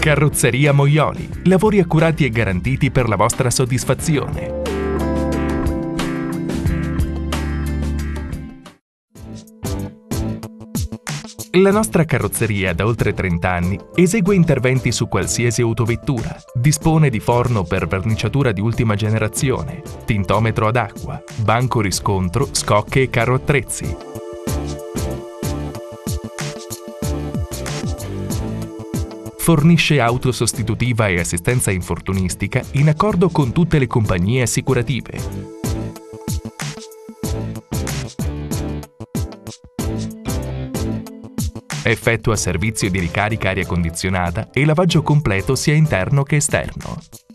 Carrozzeria Moioli. Lavori accurati e garantiti per la vostra soddisfazione. La nostra carrozzeria da oltre 30 anni esegue interventi su qualsiasi autovettura, dispone di forno per verniciatura di ultima generazione, tintometro ad acqua, banco riscontro, scocche e carro attrezzi. Fornisce auto sostitutiva e assistenza infortunistica in accordo con tutte le compagnie assicurative. Effettua servizio di ricarica aria condizionata e lavaggio completo sia interno che esterno.